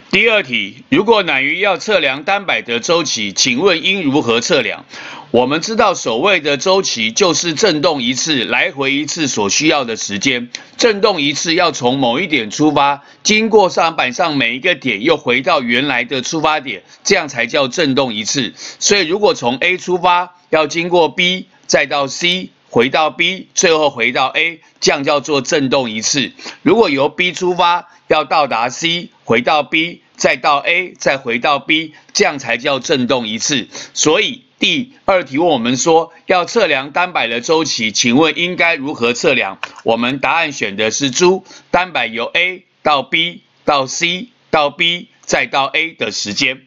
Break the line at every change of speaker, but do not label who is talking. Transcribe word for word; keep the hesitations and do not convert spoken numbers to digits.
第二题，如果乃鱼要测量单摆的周期，请问应如何测量？我们知道所谓的周期就是振动一次、来回一次所需要的时间。振动一次要从某一点出发，经过上板上每一个点，又回到原来的出发点，这样才叫振动一次。所以如果从 A 出发，要经过 B， 再到 C。 回到 B， 最后回到 A， 这样叫做振动一次。如果由 B 出发，要到达 C， 回到 B， 再到 A， 再回到 B， 这样才叫振动一次。所以第二题问我们说，要测量单摆的周期，请问应该如何测量？我们答案选的是猪，单摆由 A 到 B 到 C 到 B 再到 A 的时间。